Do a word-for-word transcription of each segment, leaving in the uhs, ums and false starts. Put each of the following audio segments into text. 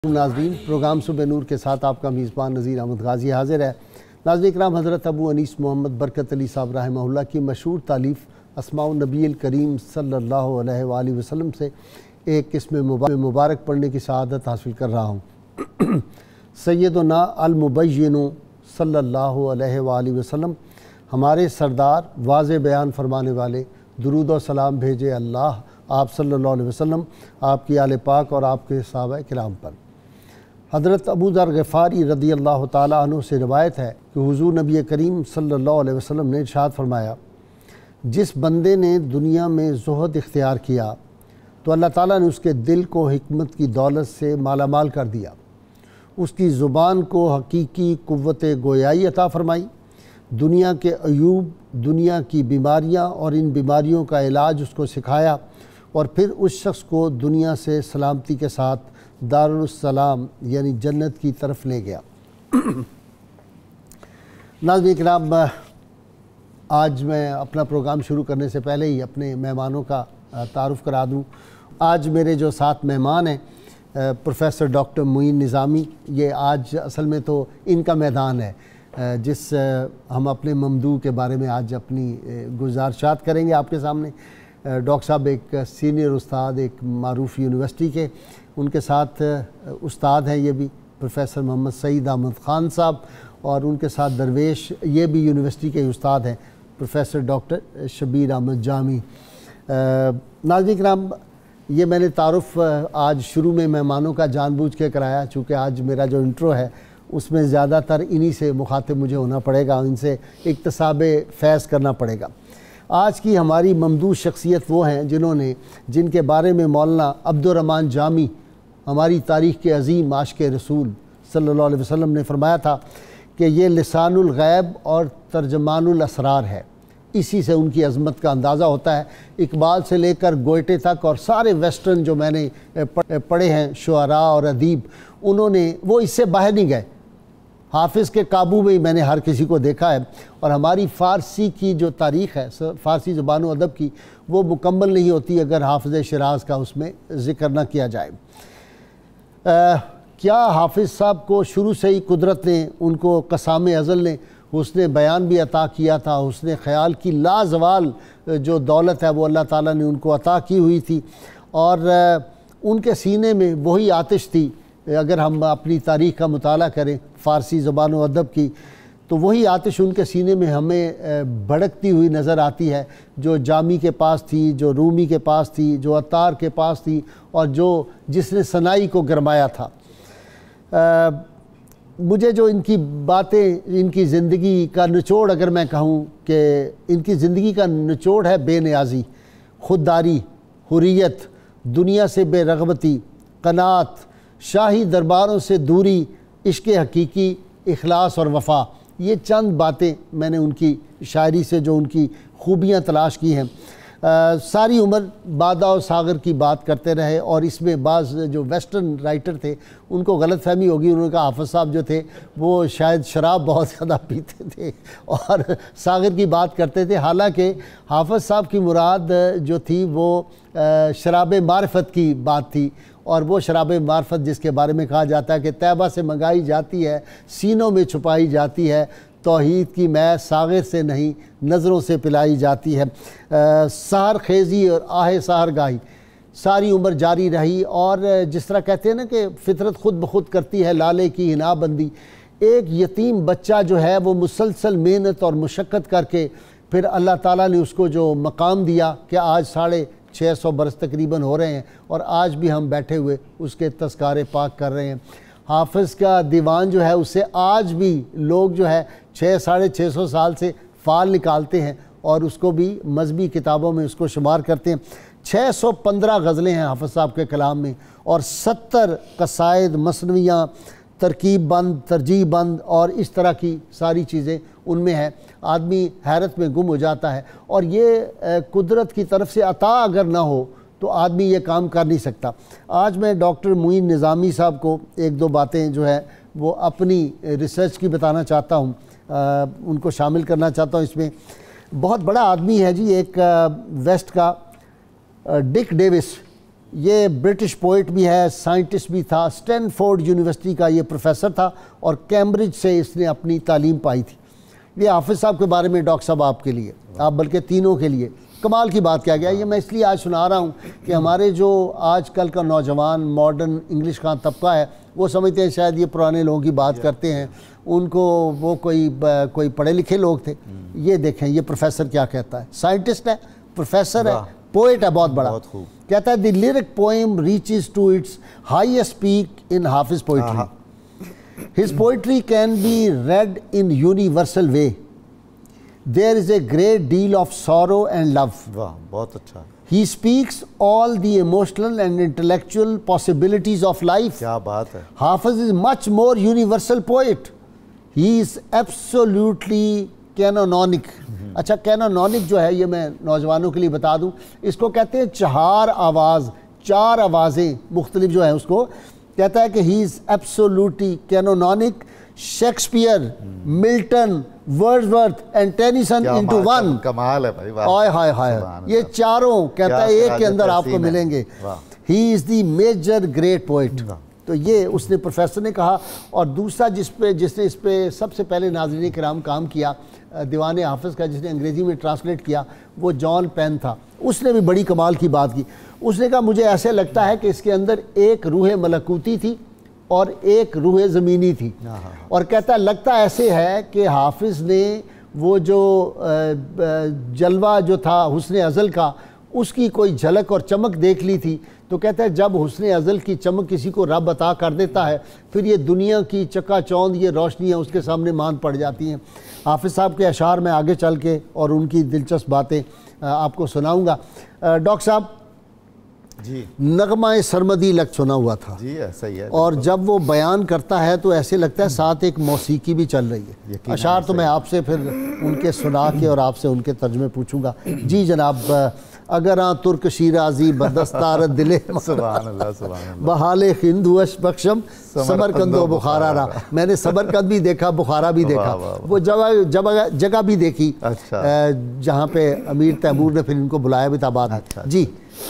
ناظرین، پروگرام صبح نور کے ساتھ آپ کا میزبان نذیر احمد غازی حاضر ہے۔ ناظرین اکرام، حضرت ابو انیس محمد برکت علی صاحب رحمہ اللہ کی مشہور تالیف اسماء النبی الکریم صلی اللہ علیہ وآلہ وسلم سے ایک قسم مبارک پڑھنے کی سعادت حاصل کر رہا ہوں۔ سیدنا المبین صلی اللہ علیہ وآلہ وسلم، ہمارے سردار واضح بیان فرمانے والے، درود و سلام بھیجے اللہ آپ صلی اللہ علیہ وسلم، آپ کی آل پاک اور آپ کے صحابہ کرام پر۔ حضرت ابو ذر غفاری رضی اللہ تعالیٰ عنہ سے روایت ہے کہ حضور نبی کریم صلی اللہ علیہ وسلم نے ارشاد فرمایا، جس بندے نے دنیا میں زہد اختیار کیا تو اللہ تعالیٰ نے اس کے دل کو حکمت کی دولت سے مالا مال کر دیا، اس کی زبان کو حقیقی قوت گویائی عطا فرمائی، دنیا کے عیوب، دنیا کی بیماریاں اور ان بیماریوں کا علاج اس کو سکھایا، اور پھر اس شخص کو دنیا سے سلامتی کے ساتھ دارالسلام یعنی جنت کی طرف لے گیا۔ ناظرین کرام، آج میں اپنا پروگرام شروع کرنے سے پہلے ہی اپنے مہمانوں کا تعارف کرا دوں۔ آج میرے جو ساتھ مہمان ہیں پروفیسر ڈاکٹر معین نظامی، یہ آج اصل میں تو ان کا میدان ہے جس ہم اپنے ممدوح کے بارے میں آج اپنی گزارشات کریں گے آپ کے سامنے۔ ڈاکٹر صاحب ایک سینئر استاد ایک معروف یونیورسٹی کے، ان کے ساتھ استاد ہیں یہ بھی پروفیسر محمد سعید احمد خان صاحب، اور ان کے ساتھ درویش یہ بھی یونیورسٹی کے استاد ہیں پروفیسر ڈاکٹر شبیر احمد جامی۔ ناظرین کرام، یہ میں نے تعارف آج شروع میں مہمانوں کا جان بوجھ کے کرایا، چونکہ آج میرا جو انٹرو ہے اس میں زیادہ تر انہی سے مخاطب مجھے ہونا پڑے گا، ان سے اکتساب فیض کرنا پڑے گا۔ آج کی ہماری ممدوح شخصیت وہ ہیں جنہوں نے جن کے بارے میں مولانا عبد الرحمن جامی، ہماری تاریخ کے عظیم عاشق رسول صلی اللہ علیہ وسلم نے فرمایا تھا کہ یہ لسان الغیب اور ترجمان الاسرار ہے، اسی سے ان کی عظمت کا اندازہ ہوتا ہے۔ اقبال سے لے کر گوئٹے تک اور سارے ویسٹرن جو میں نے پڑھے ہیں شعراء اور ادیب، انہوں نے وہ اس سے باہر نہیں گئے۔ حافظ کے قابو میں ہی میں نے ہر کسی کو دیکھا ہے، اور ہماری فارسی کی جو تاریخ ہے، فارسی زبان و ادب کی، وہ مکمل نہیں ہوتی اگر حافظ شیراز کا اس میں ذکر نہ کیا جائے۔ کیا حافظ صاحب کو شروع سے ہی قدرت نے، ان کو قسام ازل نے حسن بیان بھی عطا کیا تھا، حسن خیال کی لازوال جو دولت ہے وہ اللہ تعالیٰ نے ان کو عطا کی ہوئی تھی، اور ان کے سینے میں وہی آتش تھی۔ اگر ہم اپنی تاریخ کا مطالعہ کریں فارسی زبان و ادب کی، تو وہی آتش ان کے سینے میں ہمیں بھڑکتی ہوئی نظر آتی ہے جو جامی کے پاس تھی، جو رومی کے پاس تھی، جو عطار کے پاس تھی، اور جو جس نے سنائی کو گرمایا تھا۔ مجھے جو ان کی باتیں، ان کی زندگی کا نچوڑ اگر میں کہوں کہ ان کی زندگی کا نچوڑ ہے بے نیازی، خودداری، حریت، دنیا سے بے رغبتی، قناعت، شاہی درباروں سے دوری، عشق حقیقی، اخلاص اور وفا۔ یہ چند باتیں میں نے ان کی شاعری سے جو ان کی خوبیاں تلاش کی ہیں۔ ساری عمر بادہ و ساغر کی بات کرتے رہے، اور اس میں بعض جو ویسٹرن رائٹر تھے ان کو غلط فہمی ہوگی، انہوں نے کہا حافظ صاحب جو تھے وہ شاید شراب بہت زیادہ پیتے تھے اور ساغر کی بات کرتے تھے، حالانکہ حافظ صاحب کی مراد جو تھی وہ شراب معرفت کی بات تھی، اور وہ شراب معرفت جس کے بارے میں کہا جاتا ہے کہ طیبہ سے منگائی جاتی ہے، سینوں میں چھپائی جاتی ہے، توحید کی میں ساغر سے نہیں نظروں سے پلائی جاتی ہے۔ سحر خیزی اور آہ سحر گاہی ساری عمر جاری رہی، اور جس طرح کہتے ہیں نا کہ فطرت خود بخود کرتی ہے لالے کی حنا بندی، ایک یتیم بچہ جو ہے وہ مسلسل محنت اور مشقت کر کے پھر اللہ تعالیٰ نے اس کو جو مقام دیا کہ آج ساڑھے چھ سو برس تقریباً ہو رہے ہیں، اور آج بھی ہم بیٹھے ہوئے اس کے تذکار پاک کر رہے ہیں۔ حافظ کا دیوان جو ہے اسے آج بھی لوگ جو ہے چھ ساڑھے چھ سو سال سے فال نکالتے ہیں، اور اس کو بھی مذہبی کتابوں میں اس کو شمار کرتے ہیں۔ چھ سو پندرہ غزلیں ہیں حافظ صاحب کے کلام میں، اور ستر قصائد، مثنویاں، ترکیب بند، ترجیح بند، اور اس طرح کی ساری چیزیں ان میں ہیں۔ آدمی حیرت میں گم ہو جاتا ہے، اور یہ قدرت کی طرف سے عطا اگر نہ ہو تو آدمی یہ کام کر نہیں سکتا۔ آج میں ڈاکٹر معین نظامی صاحب کو ایک دو باتیں جو ہے وہ اپنی ریسرچ کی بتانا چاہتا ہوں، ان کو شامل کرنا چاہتا ہوں اس میں۔ بہت بڑا آدمی ہے جی، ایک ویسٹ کا ڈک ڈیوس، یہ برٹش پوئٹ بھی ہے، سائنٹسٹ بھی تھا، اسٹینفورڈ یونیورسٹی کا یہ پروفیسر تھا اور کیمبرج سے اس نے اپنی تعلیم پائی تھی۔ یہ حافظ صاحب کے بارے میں ڈاکٹر صاحب آپ کے لیے، آپ بلکہ تینوں کے لیے کمال کی بات کیا گیا۔ یہ میں اس لیے آج سنا رہا ہوں کہ ہمارے جو آج کل کا نوجوان ماڈرن انگلش خان طبقہ ہے وہ سمجھتے ہیں شاید یہ پرانے لوگوں کی بات کرتے ہیں، ان کو وہ کوئی کوئی پڑھے لکھے لوگ تھے۔ یہ دیکھیں یہ پروفیسر کیا کہتا ہے، سائنٹسٹ ہے، پروفیسر ہے، پوئٹ ہے بہت بڑا، کہتا ہے the lyric poem reaches to its highest peak in Hafiz poetry. His poetry can be read in universal way. There is a great deal of sorrow and love. واہ بہت اچھا. He speaks all the emotional and intellectual possibilities of life. کیا بات ہے. Hafiz is much more universal poet. He is absolutely canonic. اچھا canonic جو ہے یہ میں نوجوانوں کے لیے بتا دوں، اس کو کہتے ہیں چہار آواز، چار آوازیں مختلف جو ہیں اس کو کہتا ہے کہ he is absolutely canonic. Shakespeare, Milton, Wordsworth and Tennyson into one. کمال ہے بھائی. آئے ہائے ہائے یہ چاروں کہتا ہے ایک کے اندر آپ کو ملیں گے. He is the major great poet. تو یہ اس نے پروفیسر نے کہا. اور دوسرا جس پہ جس نے اس پہ سب سے پہلے ناظرین کرام کام کیا دیوان حافظ کا، جس نے انگریزی میں ٹرانسلیٹ کیا، وہ جان پین تھا. اس نے بھی بڑی کمال کی بات کی. اس نے کہا مجھے ایسے لگتا ہے کہ اس کے اندر ایک روح ملکوتی تھی اور ایک روح زمینی تھی. اور کہتا لگتا ایسے ہے کہ حافظ نے وہ جو جلوہ جو تھا حسن ازل کا، اس کی کوئی جھلک اور چمک دیکھ لی تھی. تو کہتا ہے جب حسن ازل کی چمک کسی کو رب عطا کر دیتا ہے پھر یہ دنیا کی چکا چوند یہ روشنیاں اس کے سامنے ماند پڑ جاتی ہیں. حافظ صاحب کے اشعار میں آگے چل کے اور ان کی دلچسپ باتیں آپ کو سناؤں گا. ڈاکٹر صاحب جی نغمہ سرمدی لگ سنا ہوا تھا جی ایسا ہی ہے. اور جب وہ بیان کرتا ہے تو ایسے لگتا ہے ساتھ ایک موسیقی بھی چل رہی ہے. اشعار تو میں آپ سے پھر ان کے سنا کے اور آپ سے ان کے ترجمے پوچھوں گا. جی جناب. اگر آن ترک شیرازی بدستار دلے سبحان اللہ سبحان اللہ بحال ہندوش بخشم سمرقند و بخارا را. میں نے سمرقند بھی دیکھا، بخارا بھی دیکھا، وہ جگہ جگہ بھی دیکھی جہاں پہ امیر تیمور نے پھر ان کو بلایا بھی تھا بعد. جی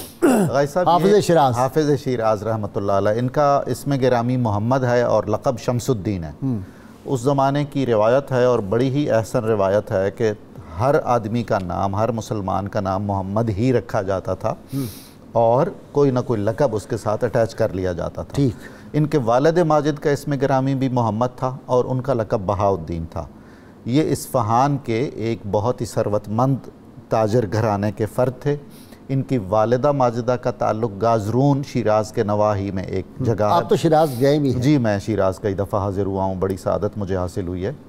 حافظ شیراز. حافظ شیراز رحمۃ اللہ علیہ، ان کا اسم گرامی محمد ہے اور لقب شمس الدین ہے. اس زمانے کی روایت ہے اور بڑی ہی احسن روایت ہے کہ ہر آدمی کا نام، ہر مسلمان کا نام محمد ہی رکھا جاتا تھا اور کوئی نہ کوئی لقب اس کے ساتھ اٹیچ کر لیا جاتا تھا. ان کے والد ماجد کا اسم گرامی بھی محمد تھا اور ان کا لقب بہاؤالدین تھا. یہ اصفہان کے ایک بہت ہی ثروت مند تاجر گھرانے کے فرد تھے. ان کی والدہ ماجدہ کا تعلق گازرون شیراز کے نواحی میں ایک جگہ ہے. آپ تو شیراز گئے بھی ہیں. جی میں شیراز کئی دفعہ حاضر ہوا ہوں، بڑی سعادت مجھے حاصل ہوئی ہے.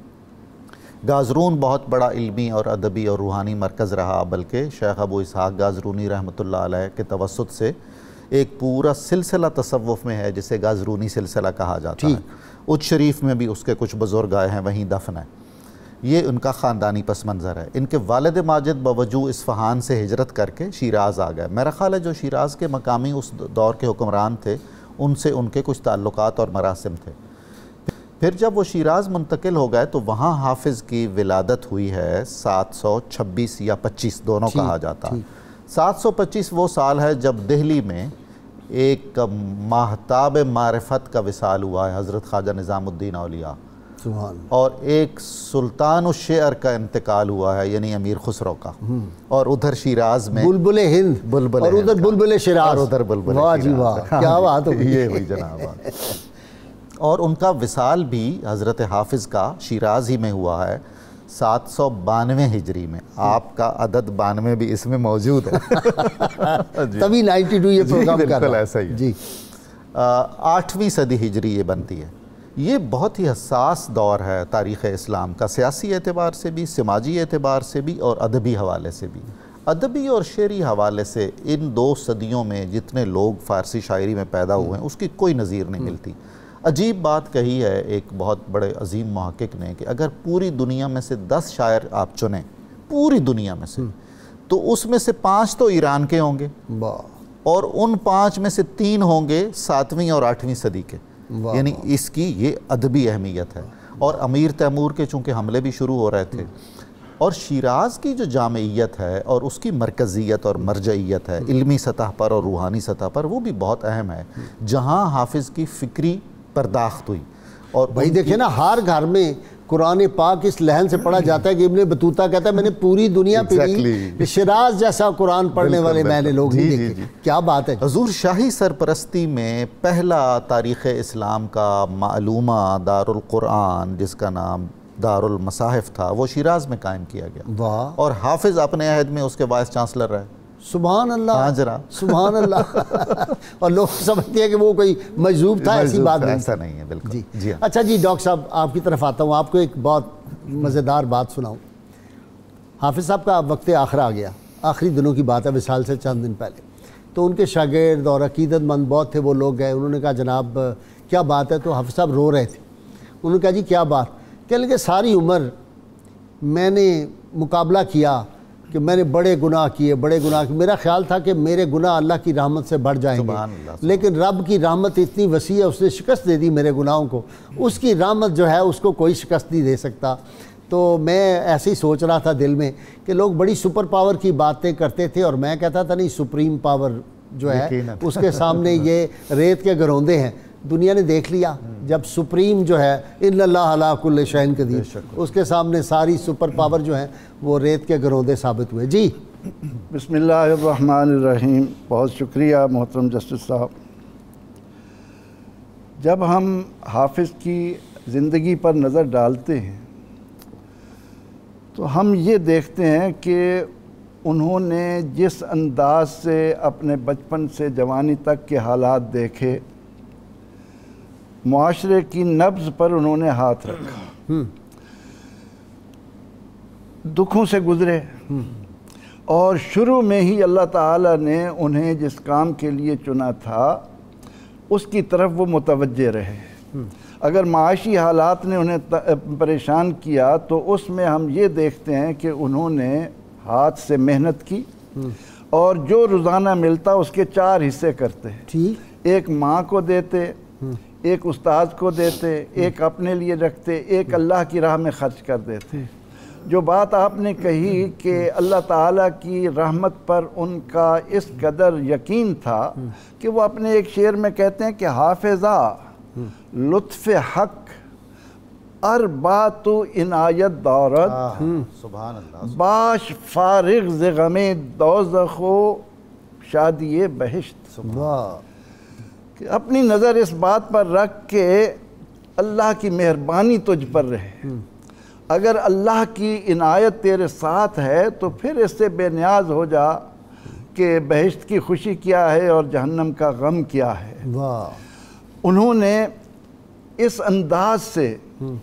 گازرون بہت بڑا علمی اور ادبی اور روحانی مرکز رہا، بلکہ شیخ ابو اسحاق گازرونی رحمۃ اللہ علیہ کے توسط سے ایک پورا سلسلہ تصوف میں ہے جسے گازرونی سلسلہ کہا جاتا ہے. اچ شریف میں بھی اس کے کچھ بزرگ آئے ہیں، وہیں دفن ہے. یہ ان کا خاندانی پس منظر ہے. ان کے والد ماجد باوجود اصفہان سے ہجرت کر کے شیراز آ گئے. میرا خیال ہے جو شیراز کے مقامی اس دور کے حکمران تھے ان سے ان کے کچھ تعلقات اور مراسم تھے. پھر جب وہ شیراز منتقل ہو گئے تو وہاں حافظ کی ولادت ہوئی ہے سات سو چھبیس یا پچیس دونوں کہا جاتا. سات سو پچیس وہ سال ہے جب دہلی میں ایک ماہتاب معرفت کا وصال ہوا ہے حضرت خواجہ نظام الدین اولیاء، اور ایک سلطان الشعر کا انتقال ہوا ہے یعنی امیر خسرو کا. اور ادھر شیراز میں بلبل ہند بلبل اور ادھر بلبل شیراز اور ادھر بلبل واہ جی واہ کیا بات ہو یہ ہوئی جناب. اور ان کا وصال بھی حضرت حافظ کا شیراز ہی میں ہوا ہے سات سو بانوے ہجری میں. آپ کا عدد بانوے بھی اس میں موجود ہے تبھی نائنٹی ٹو یہ پروگرام کر رہا ہے. بالکل ایسا ہی. جی آٹھویں صدی ہجری یہ بنتی ہے. یہ بہت ہی حساس دور ہے تاریخ اسلام کا، سیاسی اعتبار سے بھی، سماجی اعتبار سے بھی اور ادبی حوالے سے بھی. ادبی اور شعری حوالے سے ان دو صدیوں میں جتنے لوگ فارسی شاعری میں پیدا ہوئے ہیں اس کی کوئی نظیر نہیں ملتی. عجیب بات کہی ہے ایک بہت بڑے عظیم محقق نے کہ اگر پوری دنیا میں سے دس شاعر آپ چنیں پوری دنیا میں سے تو اس میں سے پانچ تو ایران کے ہوں گے اور ان پانچ میں سے تین ہوں گے ساتویں اور آٹھویں صدی کے. یعنی اس کی یہ ادبی اہمیت ہے. اور امیر تیمور کے چونکہ حملے بھی شروع ہو رہے تھے اور شیراز کی جو جامعیت ہے اور اس کی مرکزیت اور مرجعیت ہے علمی سطح پر اور روحانی سطح پر، وہ بھی بہت اہم ہے، جہاں حافظ کی فکری پرداخت ہوئی۔ اور بھائی دیکھیں نا، ہر گھر میں قرآن پاک اس لحن سے پڑھا جاتا ہے کہ ابن بطوطہ کہتا ہے میں نے پوری دنیا پہ شیراز جیسا قرآن پڑھنے والے میں نے لوگ نہیں دیکھے۔ کیا بات ہے! حضور شاہی سرپرستی میں پہلا تاریخ اسلام کا معلومہ دارالقرآن، جس کا نام دارالمصاحف تھا، وہ شیراز میں قائم کیا گیا، واہ! اور حافظ اپنے عہد میں اس کے وائس چانسلر رہے۔ سبحان اللہ، ہاں جناب، سبحان اللہ۔ اور لوگ سمجھتے ہیں کہ وہ کوئی مجذوب تھا، ایسی بات نہیں، ایسا نہیں ہے بالکل۔ جی جی اچھا جی، ڈاکٹر صاحب آپ کی طرف آتا ہوں، آپ کو ایک بہت مزیدار بات سناؤں۔ حافظ صاحب کا وقت آخر آ گیا، آخری دنوں کی بات ہے، وصال سے چند دن پہلے، تو ان کے شاگرد اور عقیدت مند بہت تھے، وہ لوگ گئے، انہوں نے کہا جناب کیا بات ہے؟ تو حافظ صاحب رو رہے تھے۔ انہوں نے کہا جی کیا بات؟ کہنے لگے ساری عمر میں نے مقابلہ کیا کہ میں نے بڑے گناہ کیے، بڑے گناہ کیے، میرا خیال تھا کہ میرے گناہ اللہ کی رحمت سے بڑھ جائیں گے، لیکن رب کی رحمت اتنی وسیع ہے، اس نے شکست دے دی میرے گناہوں کو، اس کی رحمت جو ہے اس کو کوئی شکست نہیں دے سکتا۔ تو میں ایسے ہی سوچ رہا تھا دل میں کہ لوگ بڑی سپر پاور کی باتیں کرتے تھے، اور میں کہتا تھا نہیں، سپریم پاور جو ہے اس کے سامنے یہ ریت کے گروندے ہیں۔ دنیا نے دیکھ لیا جب سپریم جو ہے ان اللہ علی کل شیء قدیر، اس کے سامنے ساری سپر پاور جو ہیں وہ ریت کے گروندے ثابت ہوئے۔ جی بسم اللہ الرحمن الرحیم۔ بہت شکریہ محترم جسٹس صاحب۔ جب ہم حافظ کی زندگی پر نظر ڈالتے ہیں تو ہم یہ دیکھتے ہیں کہ انہوں نے جس انداز سے اپنے بچپن سے جوانی تک کے حالات دیکھے، معاشرے کی نبض پر انہوں نے ہاتھ رکھا، دکھوں سے گزرے، اور شروع میں ہی اللہ تعالیٰ نے انہیں جس کام کے لیے چنا تھا اس کی طرف وہ متوجہ رہے۔ اگر معاشی حالات نے انہیں پریشان کیا تو اس میں ہم یہ دیکھتے ہیں کہ انہوں نے ہاتھ سے محنت کی، اور جو روزانہ ملتا اس کے چار حصے کرتے، ایک ماں کو دیتے، ایک استاد کو دیتے، ایک اپنے لیے رکھتے، ایک اللہ کی راہ میں خرچ کر دیتے۔ جو بات آپ نے کہی کہ اللہ تعالیٰ کی رحمت پر ان کا اس قدر یقین تھا کہ وہ اپنے ایک شعر میں کہتے ہیں کہ حافظہ لطف حق اربات و عنایت دارت، سبحان اللہ، باش فارغ ز غم دوزخ و شادی بہشت۔ کہ اپنی نظر اس بات پر رکھ کے اللہ کی مہربانی تجھ پر رہے، اگر اللہ کی عنایت تیرے ساتھ ہے تو پھر اس سے بے نیاز ہو جا کہ بہشت کی خوشی کیا ہے اور جہنم کا غم کیا ہے۔ انہوں نے اس انداز سے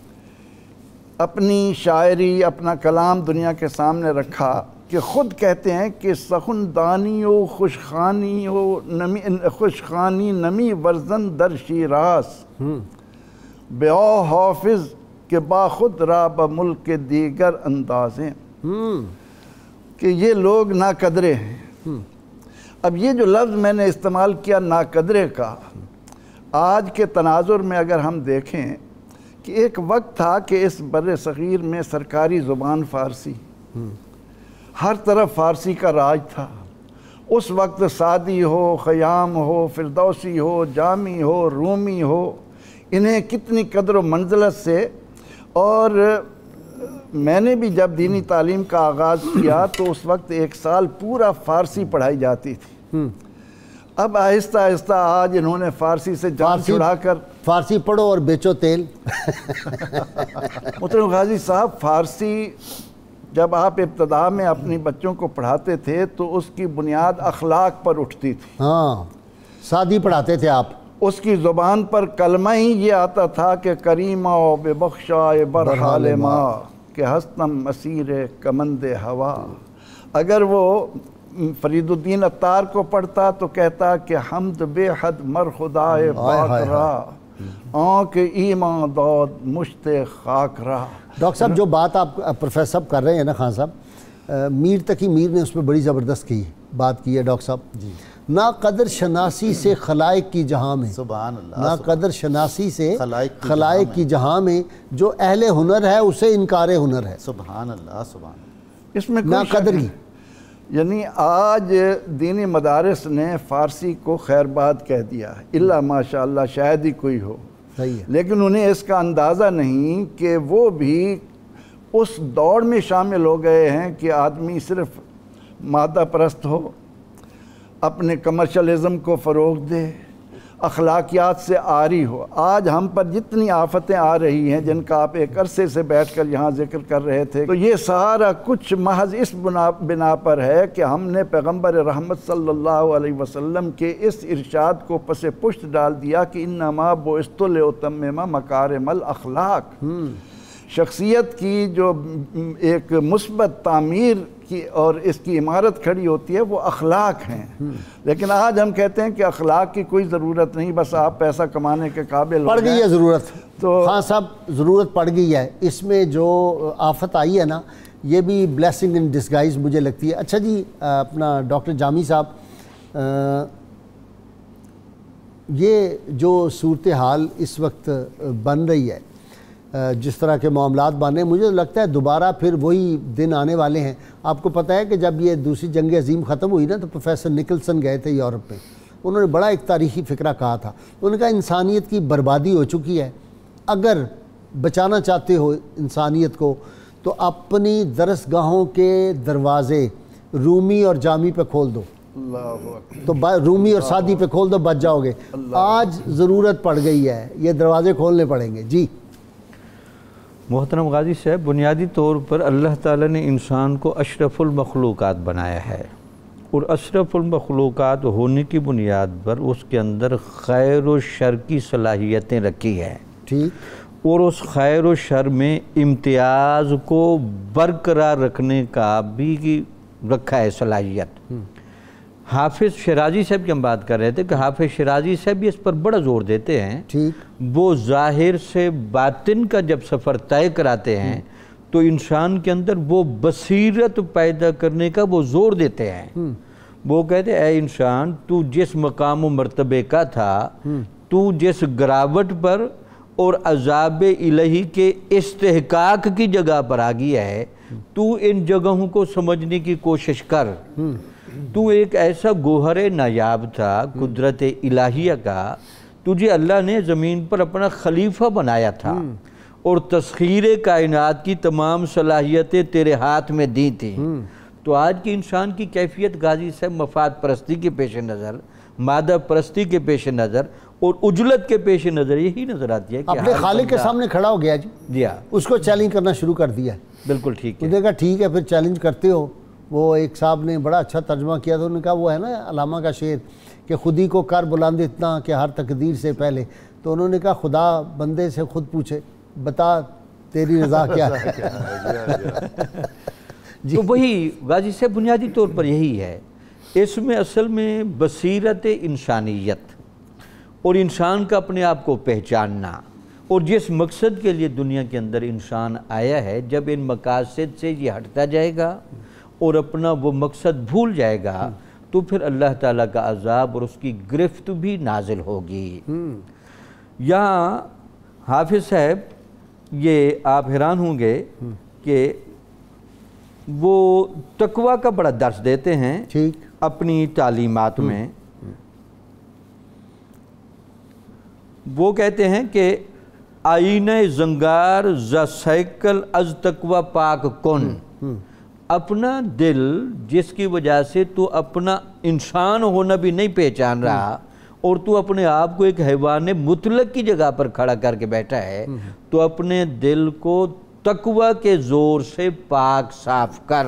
اپنی شاعری، اپنا کلام دنیا کے سامنے رکھا کہ خود کہتے ہیں کہ سخن دانی و خوشخانی و نمی خوشخانی نمی ورزن در شیراز، بیاو حافظ کہ با خود را بملک دیگر اندازیں، کہ یہ لوگ ناقدرے ہیں۔ اب یہ جو لفظ میں نے استعمال کیا ناقدرے کا، آج کے تناظر میں اگر ہم دیکھیں کہ ایک وقت تھا کہ اس بر صغیر میں سرکاری زبان فارسی، ہر طرف فارسی کا راج تھا۔ اس وقت سعدی ہو، خیام ہو، فردوسی ہو، جامی ہو، رومی ہو، انہیں کتنی قدر و منزلت سے، اور میں نے بھی جب دینی تعلیم کا آغاز کیا تو اس وقت ایک سال پورا فارسی پڑھائی جاتی تھی۔ اب آہستہ آہستہ آج انہوں نے فارسی سے جان چھڑا کر فارسی پڑھو اور بیچو تیل۔ محترم غازی صاحب، فارسی جب آپ ابتدا میں اپنی بچوں کو پڑھاتے تھے تو اس کی بنیاد اخلاق پر اٹھتی تھی۔ ہاں، سادی پڑھاتے تھے آپ۔ اس کی زبان پر کلمہ ہی یہ آتا تھا کہ کریمہ و بے بخشائے برحال ما، کہ ہستم اسیر کمند ہوا۔ اگر وہ فرید الدین عطار کو پڑھتا تو کہتا کہ حمد بے حد مر خدائے پاک را، آنکھ ایمان داد مشت خاک را۔ ڈاکٹر صاحب جو بات آپ پروفیسر صاحب کر رہے ہیں نا، خان صاحب، میر تقی میر نے اس میں بڑی زبردست کی بات کی ہے ڈاکٹر صاحب۔ جی، نا قدر شناسی سے خلائق کی جہاں میں، سبحان اللہ، نا قدر شناسی سے خلائق خلائق کی جہاں میں، جو اہل ہنر ہے اسے انکار ہنر ہے۔ سبحان اللہ، سبحان اللہ۔ اس میں نا قدری. یعنی آج دینی مدارس نے فارسی کو خیر بات کہہ دیا ہے، اللہ ماشاء اللہ شاید ہی کوئی ہو، صحیح ہے. لیکن انہیں اس کا اندازہ نہیں کہ وہ بھی اس دوڑ میں شامل ہو گئے ہیں کہ آدمی صرف مادہ پرست ہو، اپنے کمرشلزم کو فروغ دے، اخلاقیات سے عاری ہو. آج ہم پر جتنی آفتیں آ رہی ہیں جن کا آپ ایک عرصے سے بیٹھ کر یہاں ذکر کر رہے تھے، تو یہ سارا کچھ محض اس بنا بنا پر ہے کہ ہم نے پیغمبر رحمت صلی اللہ علیہ وسلم کے اس ارشاد کو پس پشت ڈال دیا کہ انما بعثت لاتمم مکارم الاخلاق. شخصیت کی جو ایک مثبت تعمیر کی اور اس کی عمارت کھڑی ہوتی ہے وہ اخلاق ہیں. لیکن آج ہم کہتے ہیں کہ اخلاق کی کوئی ضرورت نہیں، بس آپ پیسہ کمانے کے قابل پڑ گئی ہے ضرورت. تو خان صاحب ضرورت پڑ گئی ہے. اس میں جو آفت آئی ہے نا، یہ بھی بلیسنگ ان ڈسگائز مجھے لگتی ہے. اچھا جی، اپنا ڈاکٹر جامی صاحب، یہ جو صورتحال اس وقت بن رہی ہے، جس طرح کے معاملات بنے، مجھے لگتا ہے دوبارہ پھر وہی دن آنے والے ہیں. آپ کو پتہ ہے کہ جب یہ دوسری جنگ عظیم ختم ہوئی نا تو پروفیسر نکلسن گئے تھے یورپ میں. انہوں نے بڑا ایک تاریخی فکرہ کہا تھا. انہوں نے کہا انسانیت کی بربادی ہو چکی ہے، اگر بچانا چاہتے ہو انسانیت کو تو اپنی درسگاہوں کے دروازے رومی اور جامی پہ کھول دو. تو رومی اور سعدی پہ کھول دو، بچ جاؤ گے. آج ضرورت پڑ گئی ہے، یہ دروازے کھولنے پڑیں گے. جی محترم غازی صاحب، بنیادی طور پر اللہ تعالیٰ نے انسان کو اشرف المخلوقات بنایا ہے، اور اشرف المخلوقات ہونے کی بنیاد پر اس کے اندر خیر و شر کی صلاحیتیں رکھی ہیں. ٹھیک. اور اس خیر و شر میں امتیاز کو برقرار رکھنے کا بھی رکھا ہے صلاحیت. حافظ شیرازی صاحب کی ہم بات کر رہے تھے کہ حافظ شیرازی صاحب بھی اس پر بڑا زور دیتے ہیں. ٹھیک. وہ ظاہر سے باطن کا جب سفر طے کراتے ہیں تو انسان کے اندر وہ بصیرت پیدا کرنے کا وہ زور دیتے ہیں. وہ کہتے ہیں اے انسان، تو جس مقام و مرتبے کا تھا، تو جس گراوٹ پر اور عذاب الہی کے استحقاق کی جگہ پر آ گیا ہے، تو ان جگہوں کو سمجھنے کی کوشش کر. تو ایک ایسا گوہر نایاب تھا قدرت الہیہ کا، تجھے اللہ نے زمین پر اپنا خلیفہ بنایا تھا اور تسخیر کائنات کی تمام صلاحیتیں تیرے ہاتھ میں دی تھیں. تو آج کی انسان کی کیفیت غازی صاحب مفاد پرستی کے پیش نظر، مادہ پرستی کے پیش نظر اور اجلت کے پیش نظر یہی نظر آتی ہے کہ اپنے خالق کے سامنے کھڑا ہو گیا. جی جی ہاں، اس کو چیلنج کرنا شروع کر دیا. بالکل ٹھیک ہے. انہوں نے کہا ٹھیک ہے پھر چیلنج کرتے ہو. وہ ایک صاحب نے بڑا اچھا ترجمہ کیا تھا. انہوں نے کہا وہ ہے نا علامہ کا شعر کہ خودی کو کر بلند اتنا کہ ہر تقدیر سے پہلے. تو انہوں نے کہا خدا بندے سے خود پوچھے بتا تیری رضا کیا ہے. تو وہی غازی صاحب بنیادی طور پر یہی ہے. اس میں اصل میں بصیرت انسانیت اور انسان کا اپنے آپ کو پہچاننا، اور جس مقصد کے لیے دنیا کے اندر انسان آیا ہے، جب ان مقاصد سے یہ ہٹتا جائے گا اور اپنا وہ مقصد بھول جائے گا تو پھر اللہ تعالیٰ کا عذاب اور اس کی گرفت بھی نازل ہوگی. یہاں حافظ صاحب یہ آپ حیران ہوں گے کہ وہ تقویٰ کا بڑا درس دیتے ہیں اپنی تعلیمات میں. وہ کہتے ہیں کہ آئینہ زنگار ز سیکل از تقویٰ پاک کن. اپنا دل جس کی وجہ سے تو اپنا انسان ہونا بھی نہیں پہچان رہا اور تو اپنے آپ کو ایک حیوان مطلق کی جگہ پر کھڑا کر کے بیٹھا ہے، تو اپنے دل کو تقویٰ کے زور سے پاک صاف کر.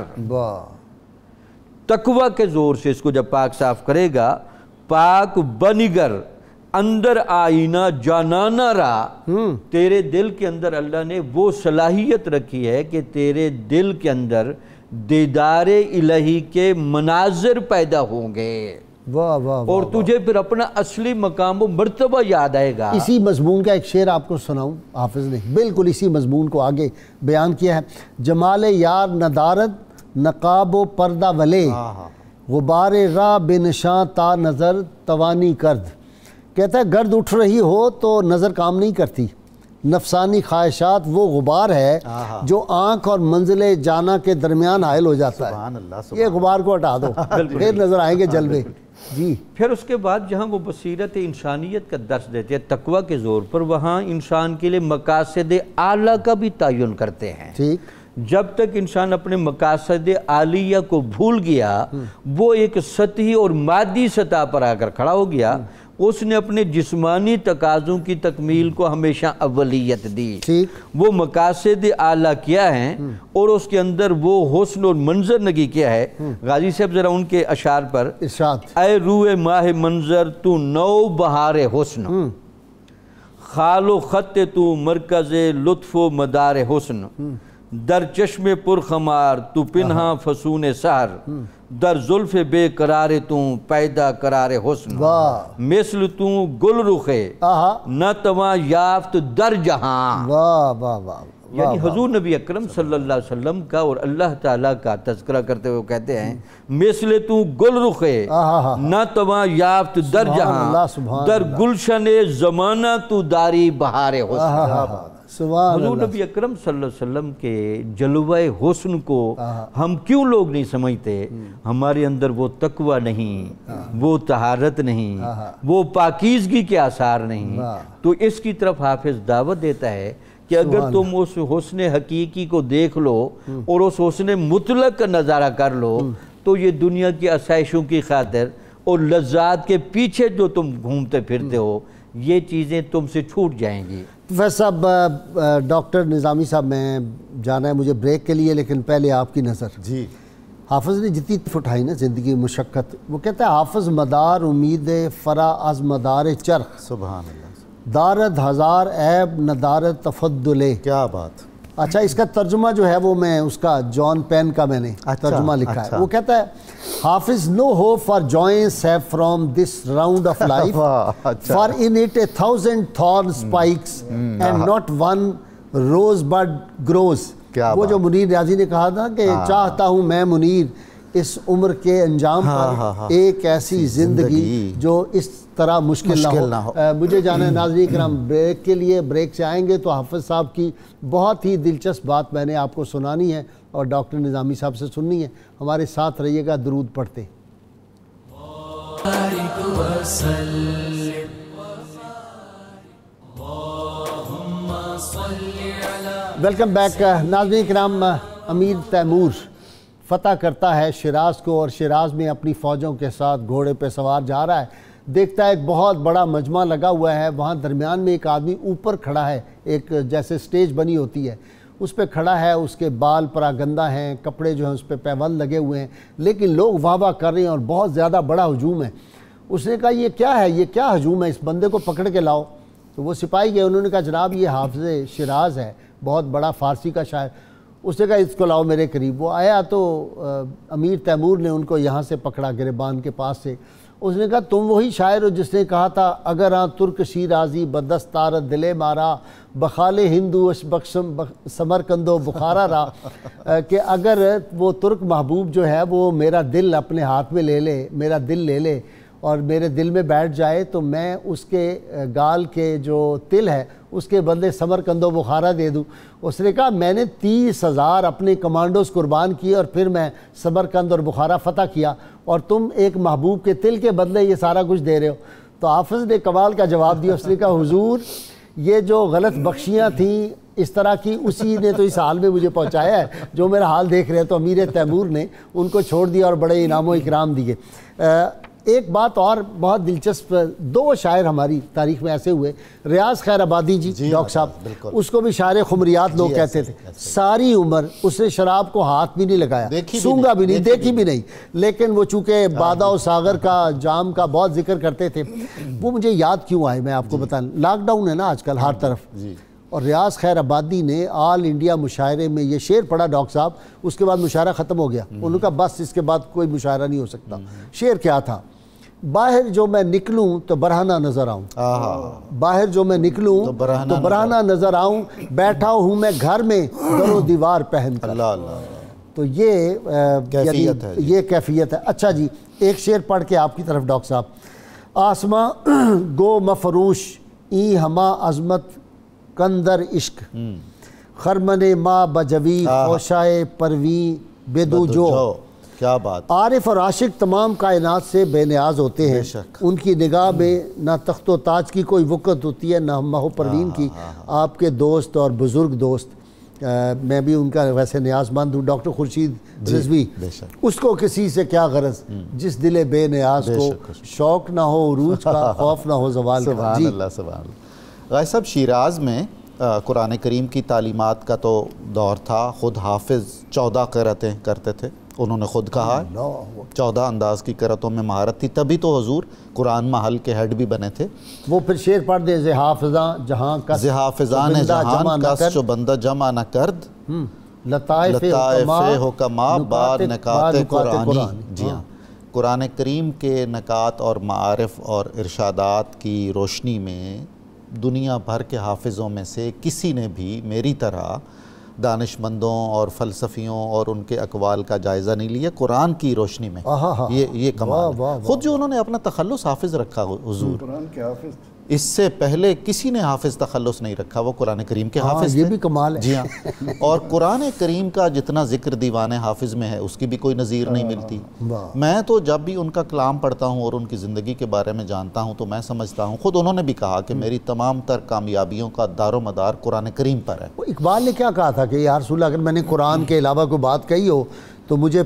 تقویٰ کے زور سے اس کو جب پاک صاف کرے گا، پاک بنگر اندر آئینہ جانانہ رہا. تیرے دل کے اندر اللہ نے وہ صلاحیت رکھی ہے کہ تیرے دل کے اندر دیدار الہی کے مناظر پیدا ہوں گے اور تجھے پھر اپنا اصلی مقام و مرتبہ یاد آئے گا. اسی مضمون کا ایک شعر آپ کو سناؤں. حافظ نے بالکل اسی مضمون کو آگے بیان کیا ہے. جمال یار ندارت نقاب و پردہ ولے، غبار راہ بے نشاں تا نظر توانی کرد. کہتا ہے گرد اٹھ رہی ہو تو نظر کام نہیں کرتی، نفسانی خواہشات وہ غبار ہے جو آنکھ اور منزل جانا کے درمیان حائل ہو جاتا ہے. سبحان اللہ. یہ غبار کو ہٹا دو, پھر نظر آئیں گے جلوے. جی پھر اس کے بعد جہاں وہ بصیرت انسانیت کا درس دیتے ہیں تقویٰ کے زور پر, وہاں انسان کے لیے مقاصد اعلیٰ کا بھی تعین کرتے ہیں. ٹھیک. جب تک انسان اپنے مقاصد عالیہ کو بھول گیا, وہ ایک سطحی اور مادی سطح پر آ کر کھڑا ہو گیا, اس نے اپنے جسمانی تقاضوں کی تکمیل کو ہمیشہ اولیت دی. وہ مقاصد اعلیٰ کیا ہیں اور اس کے اندر وہ حسن اور منظر نگی کیا ہے. غازی صاحب ذرا ان کے اشعار پر ارشاد. اے روح ماہ منظر تو نو بہار حسن, خال و خط تو مرکز لطف و مدار حسن, در چشم پر خمار تو پنہا فسون سحر, در زلف بے قرار تو پیدا قرار حسن, مثل تو گل رخے نہ تواں یافت در جہاں. واہ واہ واہ. یعنی حضور نبی اکرم صلی اللہ علیہ وسلم کا اور اللہ تعالیٰ کا تذکرہ کرتے ہوئے کہتے ہیں مثل تو گل رخے نہ تواں یافت در جہاں, در گلشن زمانہ تو داری بہار حسن. حضور نبی اکرم صلی اللہ علیہ وسلم کے جلوہ حسن کو ہم کیوں لوگ نہیں سمجھتے؟ ہمارے اندر وہ تقوی نہیں, وہ طہارت نہیں, وہ پاکیزگی کے آثار نہیں. تو اس کی طرف حافظ دعوت دیتا ہے کہ اگر تم اس حسن حقیقی کو دیکھ لو اور اس حسن مطلق کا نظارہ کر لو تو یہ دنیا کی آسائشوں کی خاطر اور لذات کے پیچھے جو تم گھومتے پھرتے ہو یہ چیزیں تم سے چھوٹ جائیں گی. پروفیسر صاحب, ڈاکٹر نظامی صاحب, میں جانا ہے مجھے بریک کے لیے, لیکن پہلے آپ کی نظر. جی حافظ نے جتنی اٹھائی نا زندگی مشقت, وہ کہتا ہے حافظ مدار امید فرا از مدار چرخ, سبحان اللہ, دارد ہزار عیب ندارد تفضلے. کیا بات. اچھا, اس کا ترجمہ جو ہے وہ میں اس کا جان پین کا میں نے ترجمہ لکھا ہے. وہ کہتا ہے حافظ no hope for joys have from this round of life, for in it a thousand thorn spikes and not one rosebud grows. وہ جو منیر ریاضی نے کہا تھا کہ چاہتا ہوں میں منیر اس عمر کے انجام پر ایک ایسی زندگی جو اس طرح مشکل نہ ہو. مجھے جانا ہے ناظرین کرام بریک کے لیے. بریک سے آئیں گے تو حافظ صاحب کی بہت ہی دلچسپ بات میں نے آپ کو سنانی ہے اور ڈاکٹر نظامی صاحب سے سننی ہے. ہمارے ساتھ رہیے گا, درود پڑھتے. ویلکم بیک ناظرین کرام. امیر تیمور فتح کرتا ہے شیراز کو اور شیراز میں اپنی فوجوں کے ساتھ گھوڑے پہ سوار جا رہا ہے. دیکھتا ہے ایک بہت بڑا مجمع لگا ہوا ہے, وہاں درمیان میں ایک آدمی اوپر کھڑا ہے, ایک جیسے سٹیج بنی ہوتی ہے اس پہ کھڑا ہے. اس کے بال پراگندہ ہیں, کپڑے جو ہیں اس پہ پیوند لگے ہوئے ہیں, لیکن لوگ واہ واہ کر رہے ہیں اور بہت زیادہ بڑا ہجوم ہے. اس نے کہا یہ کیا ہے, یہ کیا ہجوم ہے, اس بندے کو پکڑ کے لاؤ. تو وہ سپاہی گئے, انہوں نے کہا جناب یہ حافظ شیراز ہے, بہت بڑا فارسی کا شاعر. اس نے کہا اس کو لاؤ میرے قریب. وہ آیا تو امیر تیمور نے ان کو یہاں سے پکڑا گریبان کے پاس سے. اس نے کہا تم وہی شاعر ہو جس نے کہا تھا اگر ہاں ترک شیرازی بدستار دلے مارا بخال ہندو بخشم سمرکندو بخارا را, کہ اگر وہ ترک محبوب جو ہے وہ میرا دل اپنے ہاتھ میں لے لے, میرا دل لے لے اور میرے دل میں بیٹھ جائے تو میں اس کے گال کے جو تل ہے اس کے بدلے سمرکندو بخارا دے دوں. اس نے کہا میں نے تیس ہزار اپنے کمانڈوز قربان کیے اور پھر میں سمرکند اور بخارا فتح کیا, اور تم ایک محبوب کے تل کے بدلے یہ سارا کچھ دے رہے ہو. تو حافظ نے کمال کا جواب دیا. اس نے کہا حضور یہ جو غلط بخشیاں تھیں اس طرح کی اسی نے تو اس حال میں مجھے پہنچایا ہے جو میرا حال دیکھ رہے ہیں. تو امیر تیمور نے ان کو چھوڑ دیا اور بڑے انعام و اکرام دیے. ایک بات اور بہت دلچسپ, دو شاعر ہماری تاریخ میں ایسے ہوئے, ریاض خیر آبادی جی ڈاکٹر صاحب, اس کو بھی شاعر خمریات لوگ کہتے تھے. ساری عمر اس نے شراب کو ہاتھ بھی نہیں لگایا, سونگا بھی نہیں, دیکھی بھی نہیں, لیکن وہ چونکہ بادا و ساغر کا جام کا بہت ذکر کرتے تھے. وہ مجھے یاد کیوں آئے میں آپ کو بتاؤں, لاک ڈاؤن ہے نا آج کل ہر طرف, اور ریاض خیر آبادی نے آل انڈیا مشاعرے میں یہ شعر پڑھا ڈاکٹر صاحب. اس کے بعد مشاعرہ ختم ہو گیا, انہوں نے کہا بس اس کے بعد کوئی مشاعرہ نہیں ہو سکتا. شعر کیا تھا, باہر جو میں نکلوں تو برہنہ نظر آؤں, باہر جو میں نکلوں تو برہنہ نظر آؤں, بیٹھا ہوں میں گھر میں در و دیوار پہن کر. تو یہ کیفیت ہے, یہ کیفیت ہے. اچھا جی ایک شعر پڑھ کے آپ کی طرف ڈاکٹر صاحب. آسماں گو مفروش ای ہما عظمت کندر عشق خرمن ماں بجوی خوشائے پرویں بدو جو کیا بات. عارف اور عاشق تمام کائنات سے بے نیاز ہوتے ہیں. ان کی نگاہ میں نہ تخت و تاج کی کوئی وقت ہوتی ہے نہ ماہ و پروین کی. آپ کے دوست اور بزرگ دوست، میں بھی ان کا ویسے نیاز مند ہوں، ڈاکٹر خورشید رضوی، اس کو کسی سے کیا غرض جس دل بے نیاز کو شوق نہ ہو عروج کا، خوف نہ ہو زوال کا. سبحان اللہ سبحان اللہ. غازی صاحب، شیراز میں قرآن کریم کی تعلیمات کا تو دور تھا. خود حافظ چودہ قرأتیں کرتے تھے، انہوں نے خود کہا ہے چودہ انداز کی قرأتوں میں مہارت تھی. تبھی تو حضور قرآن محل کے ہیڈ بھی بنے تھے. وہ پھر شعر پڑھ دیں، زِ حافظاں جہاں کس زِ حافظان جہاں کس چو بندہ جمع نہ کرد، لطائف حکما بار نکات قرآنی. جی ہاں، قرآن کریم کے نکات اور معارف اور ارشادات کی روشنی میں دنیا بھر کے حافظوں میں سے کسی نے بھی میری طرح دانش مندوں اور فلسفیوں اور ان کے اقوال کا جائزہ نہیں لیا. قرآن کی روشنی میں یہ یہ کمال ہے. خود جو انہوں نے اپنا تخلص حافظ رکھا حضور، قرآن کے حافظ، اس سے پہلے کسی نے حافظ تخلص نہیں رکھا، وہ قرآن کریم کے حافظ تھے. یہ بھی کمال ہے. جی ہاں. اور قرآن کریم کا جتنا ذکر دیوان حافظ میں ہے اس کی بھی کوئی نظیر نہیں ملتی. میں تو جب بھی ان کا کلام پڑھتا ہوں اور ان کی زندگی کے بارے میں جانتا ہوں تو میں سمجھتا ہوں، خود انہوں نے بھی کہا کہ میری تمام تر کامیابیوں کا دار و مدار قرآن کریم پر ہے. اقبال نے کیا کہا تھا کہ یا رسول اللہ، اگر میں نے قرآن کے علاوہ کوئی بات کہی ہو تو مجھے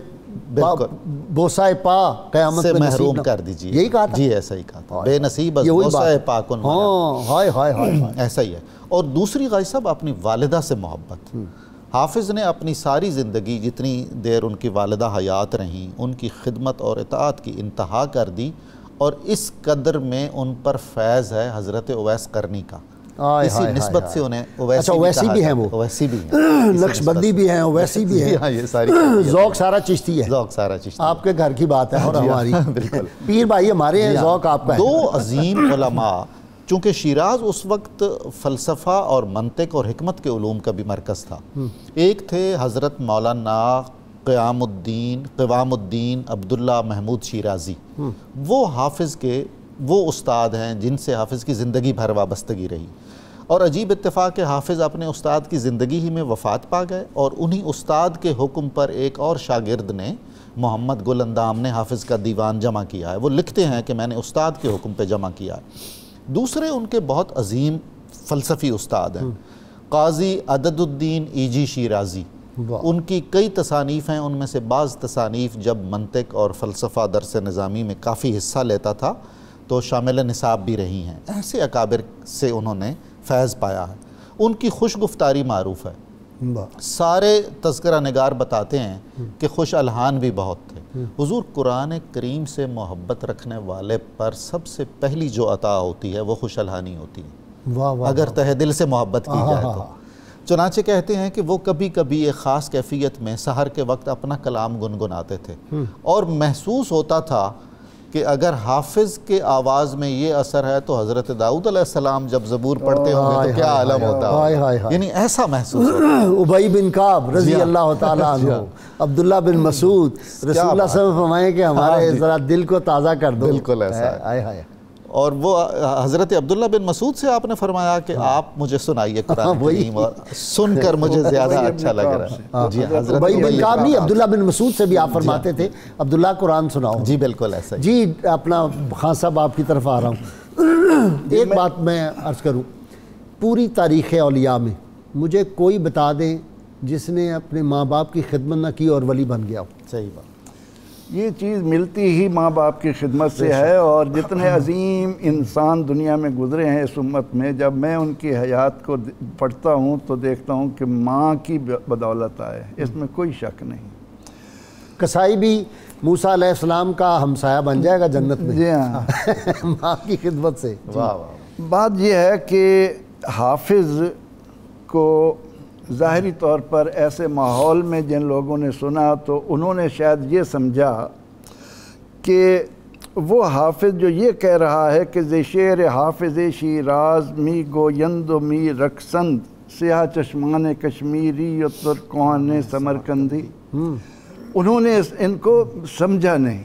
بوسائے پا قیامت سے میں محروم کر دیجئے. یہی کہا تھا. جی ایسا ہی کہا تھا. بے نصیب از بوسائے پا کن. ہاں ہائے ہائے ہائے. ایسا ہی ہے. اور دوسری غازی صاحب، اپنی والدہ سے محبت. حافظ نے اپنی ساری زندگی جتنی دیر ان کی والدہ حیات رہیں ان کی خدمت اور اطاعت کی انتہا کر دی، اور اس قدر میں ان پر فیض ہے حضرت اویس قرنی کا. اسی نسبت سے انہیں اویسی بھی ہیں، وہ اویسی بھی ہیں، نقش بندی بھی ہیں، اویسی بھی ہیں. یہ ساری ذوق سارا چشتی ہے. ذوق سارا چشتی آپ کے گھر کی بات ہے اور ہماری. بالکل. پیر بھائی ہمارے ہیں، ذوق آپ کا ہے. دو عظیم علماء، چونکہ شیراز اس وقت فلسفہ اور منطق اور حکمت کے علوم کا بھی مرکز تھا. ایک تھے حضرت مولانا قیام الدین قوام الدین عبداللہ محمود شیرازی. وہ حافظ کے وہ استاد ہیں جن سے حافظ کی زندگی بھر وابستگی رہی. اور عجیب اتفاق کہ حافظ اپنے استاد کی زندگی ہی میں وفات پا گئے، اور انہی استاد کے حکم پر ایک اور شاگرد نے، محمد گل اندام نے، حافظ کا دیوان جمع کیا ہے. وہ لکھتے ہیں کہ میں نے استاد کے حکم پہ جمع کیا ہے. دوسرے ان کے بہت عظیم فلسفی استاد ہیں، قاضی عدد الدین ایجی شیرازی. ان کی کئی تصانیف ہیں، ان میں سے بعض تصانیف جب منطق اور فلسفہ درس نظامی میں کافی حصہ لیتا تھا تو شامل نصاب بھی رہی ہیں. ایسے اکابر سے انہوں نے فیض پایا ہے. ان کی خوش گفتاری معروف ہے. سارے تذکرہ نگار بتاتے ہیں کہ خوش الحان بھی بہت تھے. حضور قرآن کریم سے محبت رکھنے والے پر سب سے پہلی جو عطا ہوتی ہے وہ خوش الحانی ہوتی ہے، اگر تہ دل سے محبت کی جائے تو. چنانچہ کہتے ہیں کہ وہ کبھی کبھی ایک خاص کیفیت میں سحر کے وقت اپنا کلام گنگناتے تھے، اور محسوس ہوتا تھا کہ اگر حافظ کے آواز میں یہ اثر ہے تو حضرت داؤد علیہ السلام جب زبور پڑھتے ہوں گے تو کیا عالم ہوتا ہے. یعنی ایسا محسوس ہوتا ہے. ابی بن کعب رضی اللہ تعالیٰ عنہ، عبداللہ بن مسعود، رسول اللہ صلی اللہ علیہ وسلم فرمائیں کہ ہمارے ذرا دل کو تازہ کر دو. بالکل ایسا ہے. اور وہ حضرت عبداللہ بن مسعود سے آپ نے فرمایا کہ آپ مجھے سنائیے قرآن کریم، اور سن کر مجھے زیادہ اچھا لگ رہا ہے. جی حضرت ابی بن کعب نہیں، عبداللہ بن مسعود سے بھی آپ فرماتے تھے عبداللہ قرآن سناؤ. جی بالکل ایسا. جی اپنا خان صاحب آپ کی طرف آ رہا ہوں. ایک بات میں عرض کروں، پوری تاریخ اولیاء میں مجھے کوئی بتا دیں جس نے اپنے ماں باپ کی خدمت نہ کی اور ولی بن گیا ہو. صحیح بات. یہ چیز ملتی ہی ماں باپ کی خدمت سے ہے. اور جتنے عظیم انسان دنیا میں گزرے ہیں اس امت میں، جب میں ان کی حیات کو پڑھتا ہوں تو دیکھتا ہوں کہ ماں کی بدولت آئے، اس میں کوئی شک نہیں. کسائی بھی موسیٰ علیہ السلام کا ہمسایہ بن جائے گا جنت میں. جی ہاں، ماں کی خدمت سے. بات یہ ہے کہ حافظ کو ظاہری طور پر ایسے ماحول میں جن لوگوں نے سنا تو انہوں نے شاید یہ سمجھا کہ وہ حافظ جو یہ کہہ رہا ہے کہ ز شعر حافظ شیراز می گویند و می رقصند سیاہ چشمان کشمیری و ترکان سمرکندی، انہوں نے ان کو سمجھا نہیں.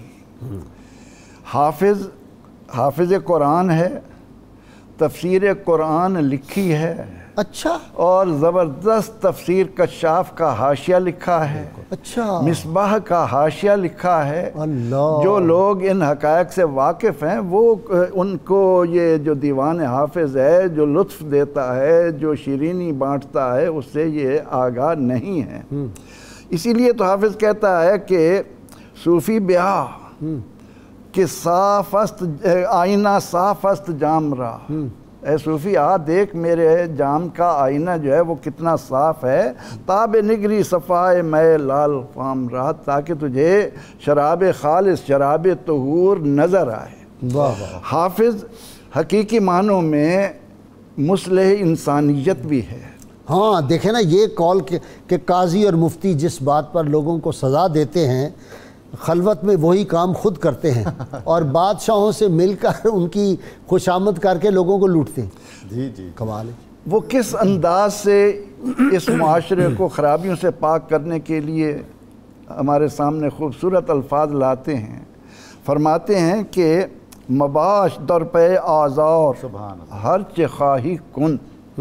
حافظ حافظ قرآن ہے، تفسیر قرآن لکھی ہے، اچھا اور زبردست تفسیر کشاف کا حاشیہ لکھا ہے، اچھا مصباح کا حاشیہ لکھا ہے۔ اللہ، جو لوگ ان حقائق سے واقف ہیں وہ ان کو یہ جو دیوان حافظ ہے جو لطف دیتا ہے، جو شیرینی بانٹتا ہے، اس سے یہ آگاہ نہیں ہے۔ اسی لیے تو حافظ کہتا ہے کہ صوفی بیاہ کہ صاف است آئینہ صاف است جام را، اے صوفی آ دیکھ میرے جام کا آئینہ جو ہے وہ کتنا صاف ہے، تاب نگری صفائے میں لال فام رہا، تاکہ تجھے شراب خالص شراب طہور نظر آئے۔ واہ واہ، حافظ حقیقی معنوں میں مصلح انسانیت بھی ہے۔ ہاں دیکھیں نا یہ کال کہ قاضی اور مفتی جس بات پر لوگوں کو سزا دیتے ہیں خلوت میں وہی کام خود کرتے ہیں اور بادشاہوں سے مل کر ان کی خوشامد کر کے لوگوں کو لوٹتے ہیں۔ جی جی کمال ہے۔ وہ کس انداز سے اس معاشرے کو خرابیوں سے پاک کرنے کے لیے ہمارے سامنے خوبصورت الفاظ لاتے ہیں۔ فرماتے ہیں کہ مباش در پہ آزار سبحان اللہ، ہر چہ خواہی کن،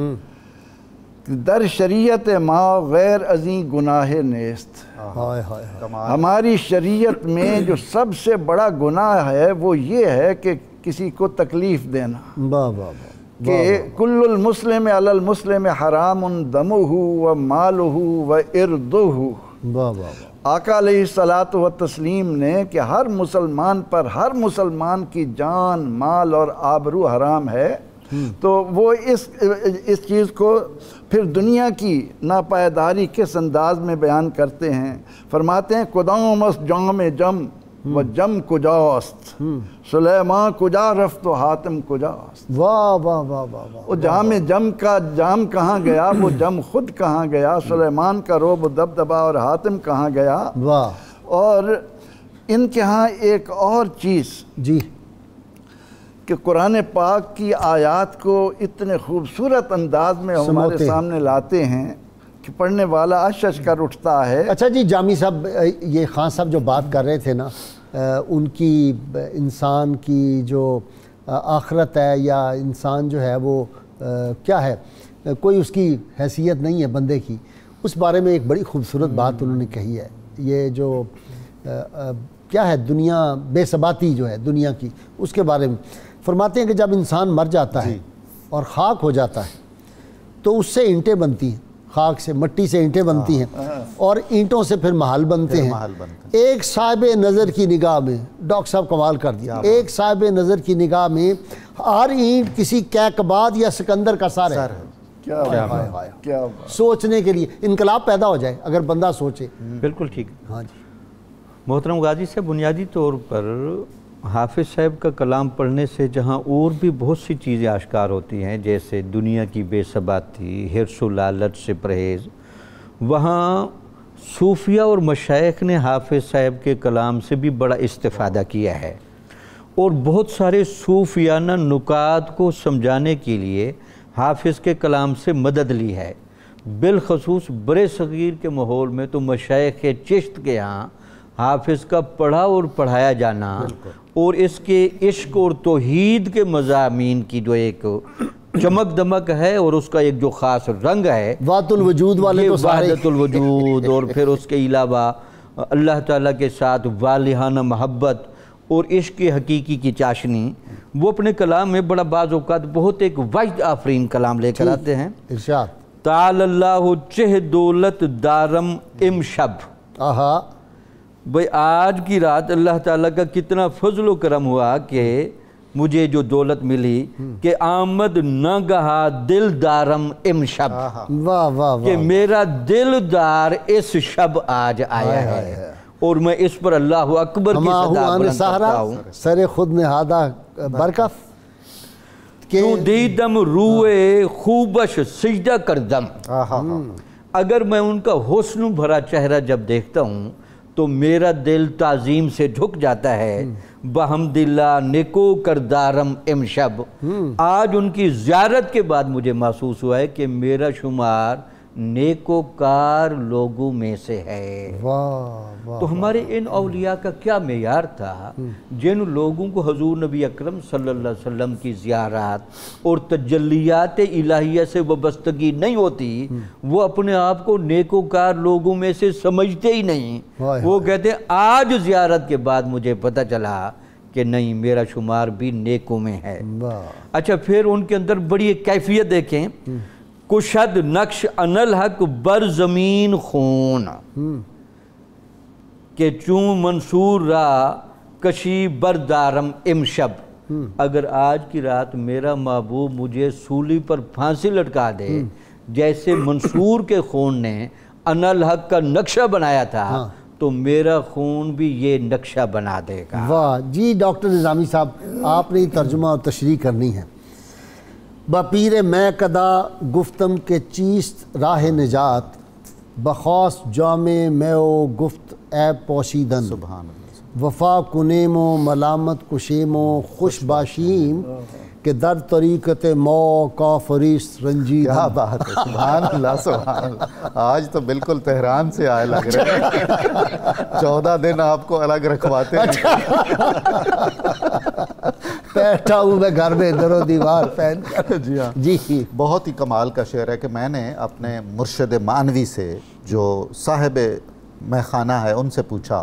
در شریعت ما غیر ازیں گناہ نیست۔ ہائے ہائے، کمال، ہماری شریعت میں جو سب سے بڑا گناہ ہے وہ یہ ہے کہ کسی کو تکلیف دینا، واہ واہ واہ، کہ کل المسلم علی المسلم حرام دمہ و مالہ و ارضہ۔ واہ واہ واہ، آقا علیہ الصلاۃ و تسلیم نے کہ ہر مسلمان پر ہر مسلمان کی جان مال اور آبرو حرام ہے، تو وہ اس اس چیز کو پھر دنیا کی ناپائیداری کس انداز میں بیان کرتے ہیں۔ فرماتے ہیں کدام است جام جم و جم کجاست، سلیمان کجا رفت و حاتم کجاست۔ واہ واہ واہ واہ واہ، وہ جام جم کا جام کہاں گیا، وہ جم خود کہاں گیا، سلیمان کا روب و دبدبا اور حاتم کہاں گیا۔ واہ، اور ان کے ہاں ایک اور چیز جی کہ قرآن پاک کی آیات کو اتنے خوبصورت انداز میں ہمارے سماتے ہیں۔ سامنے لاتے ہیں کہ پڑھنے والا اش اش کر اٹھتا ہے۔ اچھا جی جامی صاحب، یہ خان صاحب جو بات کر رہے تھے نا، ان کی انسان کی جو آخرت ہے یا انسان جو ہے وہ کیا ہے، کوئی اس کی حیثیت نہیں ہے بندے کی، اس بارے میں ایک بڑی خوبصورت بات انہوں نے کہی ہے۔ یہ جو کیا ہے دنیا بے ثباتی جو ہے دنیا کی، اس کے بارے میں فرماتے ہیں کہ جب انسان مر جاتا ہے اور خاک ہو جاتا ہے تو اس سے اینٹیں بنتی ہیں، خاک سے مٹی سے اینٹیں بنتی ہیں اور اینٹوں سے پھر محل بنتے ہیں۔ محل بنتے ایک صاحب نظر کی نگاہ میں، ڈاکٹر صاحب کمال کر دیا، ایک صاحب نظر کی نگاہ میں ہر اینٹ کسی کیقباد یا سکندر کا سر ہے۔ کیا بات، کیا بات۔ سوچنے کے لیے انقلاب پیدا ہو جائے اگر بندہ سوچے۔ بالکل ٹھیک۔ ہاں جی، محترم غازی صاحب، بنیادی طور پر حافظ صاحب کا کلام پڑھنے سے جہاں اور بھی بہت سی چیزیں آشکار ہوتی ہیں، جیسے دنیا کی بے ثباتی، حرص و لالچ سے پرہیز، وہاں صوفیہ اور مشائخ نے حافظ صاحب کے کلام سے بھی بڑا استفادہ کیا ہے اور بہت سارے صوفیانہ نکات کو سمجھانے کے لیے حافظ کے کلام سے مدد لی ہے۔ بالخصوص برے صغیر کے ماحول میں تو مشائخ چشت کے ہاں حافظ کا پڑھا اور پڑھایا جانا اور اس کے عشق اور توحید کے مضامین کی جو ایک چمک دمک ہے اور اس کا ایک جو خاص رنگ ہے، وحدت الوجود والے تو سارے وحدت الوجود، اور پھر اس کے علاوہ اللہ تعالیٰ کے ساتھ والہانہ محبت اور عشق کی حقیقی کی چاشنی، وہ اپنے کلام میں بڑا بعض اوقات بہت ایک وجد آفرین کلام لے کر آتے ہیں۔ ارشاد، تعالی اللہ چہ دولت دارم امشب، آہا، بھئی آج کی رات اللہ تعالیٰ کا کتنا فضل و کرم ہوا کہ مجھے جو دولت ملی کہ آمد نہ گہا دل دارم امشب، واہ واہ کہ واہ، میرا دل دار اس شب آج آیا ہے اور میں اس پر اللہ اکبر کی ہما صدا ہوا بلند سہرا کرتا ہوں۔ سر خود نہادہ برکف کہ کیوں دیدم روئے خوبش سجدہ کردم، اگر میں ان کا حسن بھرا چہرہ جب دیکھتا ہوں تو میرا دل تعظیم سے جھک جاتا ہے۔ بحمد اللہ نکو کردارم امشب، آج ان کی زیارت کے بعد مجھے محسوس ہوا ہے کہ میرا شمار नेकोकार लोगों में से है। वाह वाह। तो हमारे इन औलिया का क्या मेयार था, जिन लोगों को हुजूर नबी अकरम सल्लल्लाहु अलैहि वसल्लम की ज़ियारत और तजल्लियात इलाहिया से वाबस्तगी नहीं होती, वो अपने आप को नेकोकार लोगों में से समझते ही नहीं। वो कहते आज ज़ियारत के बाद मुझे पता चला कि नहीं, मेरा शुमार भी नेकों में है। अच्छा, फिर उनके अंदर बड़ी एक कैफियत देखें, कुशद नक्श अनल हक बर ज़मीन खून के चूँ मंसूर रा कशी बरदारम इमशब। अगर आज की रात मेरा महबूब मुझे सूली पर फांसी लटका दे, जैसे मंसूर के खून ने अनल हक का नक्शा बनाया था, हाँ। तो मेरा खून भी ये नक्शा बना देगा। वाह जी डॉक्टर निज़ामी साहब, आपने तर्जुमा और तशरीह करनी है। बपीर मैं कदा गुफ्तम के चीस्त राह निजात, बखौस जामे मैं गुफ्त ए पोशीदन, सुभान वफा कुनेमो मलामत कुशेमो खुश बाशीम के दर तरीक़त मौ का फरीस रंजी। क्या बात है, सुभान अल्लाह सुभान अल्लाह। आज तो बिल्कुल तेहरान से आए लग रहे हैं। चौदह दिन आपको अलग रखवाते हैं। बैठा हूँ मैं घर में, दरो दीवार पहन कर। जी हाँ जी, बहुत ही कमाल का शेर है कि मैंने अपने मुर्शिद मानवी से जो साहिब मैखाना है उनसे पूछा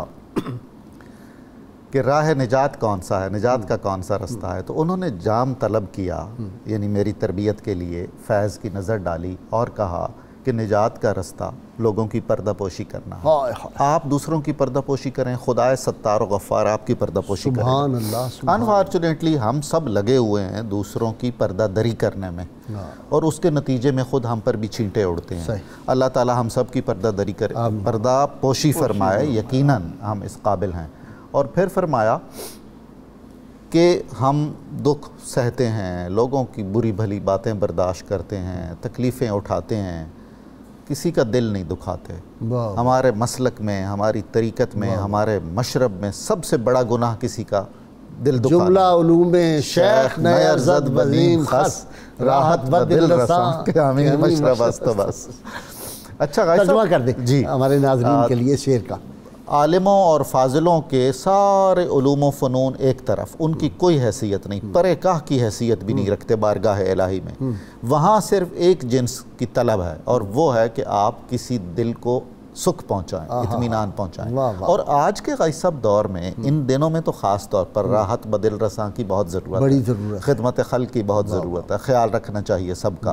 कि राह निजात कौन सा है, निजात का कौन सा रास्ता है। तो उन्होंने जाम तलब किया, यानी मेरी तरबियत के लिए फैज़ की नज़र डाली और कहा कि निजात का रास्ता लोगों की पर्दापोशी करना है। आप दूसरों की पर्दापोशी करें, खुदाए सत्तार और गफ़ार आपकी पर्दापोशी करें। सुभान अल्लाह। अनफॉर्चुनेटली हम सब लगे हुए हैं दूसरों की पर्दादरी करने में, और उसके नतीजे में ख़ुद हम पर भी छींटे उड़ते हैं। अल्लाह ताला हम सब की पर्दादरी करे, पर्दापोशी फरमाए, यकीनन हम इस काबिल हैं। और फिर फरमाया कि हम दुख सहते हैं, लोगों की बुरी भली बातें बर्दाश्त करते हैं, तकलीफ़ें उठाते हैं, किसी का दिल नहीं दुखाते। हमारे मसलक में, हमारी तरीक़त में, हमारे मशरब में सबसे बड़ा गुनाह किसी का दिल दुखाना। जुमला उलूम में शेख नयर ज़द वज़ीम खस राहत व दिल रसा कामिल मशरब अस्तबस। अच्छा तर्जुमा कर दे जी हमारे नाज़रीन के लिए शेर का। आलिमों और फाजिलों के सारे उलूम व फ़नून एक तरफ, उनकी कोई हैसियत नहीं, परेकाह की हैसियत भी नहीं रखते बारगाह इलाही में। वहाँ सिर्फ एक जिन्स की तलब है, और वो है कि आप किसी दिल को सुख पहुँचाएँ, इत्मीनान पहुँचाएँ। और आज के गैसब दौर में, इन दिनों में तो ख़ास तौर पर राहत बदिल रसां की बहुत ज़रूरत बड़ी ज़रूरत है, खिदमत खल्क़ की बहुत ज़रूरत है, ख्याल रखना चाहिए सबका।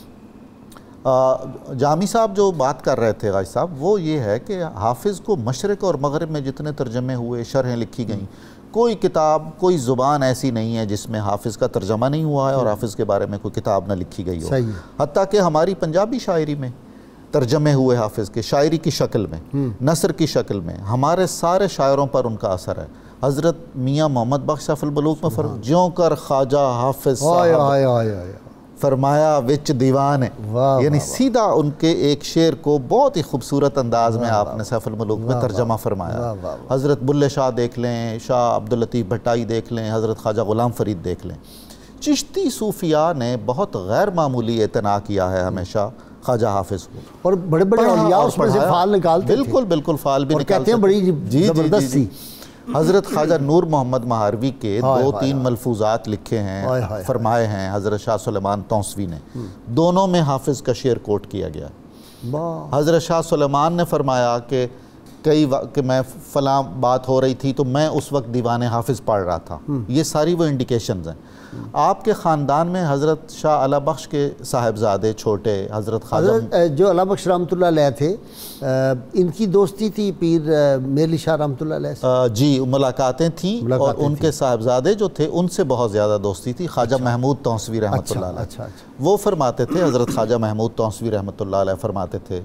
जामी साहब जो बात कर रहे थे गाजी साहब, वो ये है कि हाफिज़ को मशरक़ और मग़रिब में जितने तर्जमे हुए, शरहें लिखी गई, कोई किताब, कोई ज़ुबान ऐसी नहीं है जिसमें हाफिज़ का तर्जमा नहीं हुआ है और हाफिज़ के बारे में कोई किताब न लिखी गई हो। हत्ता कि हमारी पंजाबी शायरी में तर्जमे हुए हाफिज़ के, शायरी की शक्ल में, नसर की शक्ल में, हमारे सारे शायरों पर उनका असर है। हज़रत मियाँ मोहम्मद बख्श सैफ़ुल बलूग़ में फर ज्यों कर ख्वाजा हाफिज़ साहब फरमाया विच दीवान है, यानी सीधा उनके एक शेर को बहुत ही खूबसूरत अंदाज में आपने सैफुल मुलूक में तर्जमा फरमाया। हज़रत बुल्ले शाह देख लें, शाह अब्दुल लतीफ़ भट्टाई देख लें, हज़रत ख्वाजा ग़ुलाम फ़रीद देख लें। चिश्ती सूफिया ने बहुत गैर मामूली एतना किया है हमेशा ख्वाजा हाफिज़ को, और बड़े बड़े औलिया उसमें से फाल निकालते थे। बिल्कुल बिल्कुल फाल भी निकालते हैं, बड़ी ज़बरदस्ती। हज़रत ख्वाजा नूर मोहम्मद महारवी के दो तीन मलफूजात लिखे हैं, फरमाए हैं हज़रत शाह सुलेमान तौसवी ने, दोनों में हाफिज़ का शेर कोट किया गया। हज़रत शाह सुलेमान ने फरमाया कि कई कि मैं फ़लाँ बात हो रही थी तो मैं उस वक्त दीवान हाफिज़ पढ़ रहा था। ये सारी वो इंडिकेशंस हैं। आपके ख़ानदान में हज़रत शाह अला बख्श के साहिबजादे छोटे, हज़रत ख्वाजा जो अला बख्श रहमतुल्लाह अलैह थे, इनकी दोस्ती थी पीर मेली शाह रहमतुल्लाह अलैह से। जी, मुलाकातें थीं, और उनके साहिबजादे जो थे उनसे बहुत ज़्यादा दोस्ती थी। ख्वाजा महमूद तौसवी रहमतुल्लाह अलैह, अच्छा अच्छा, वो फरमाते थे, हज़रत ख्वाजा महमूद तौसवी रहमतुल्लाह अलैह फरमाते थे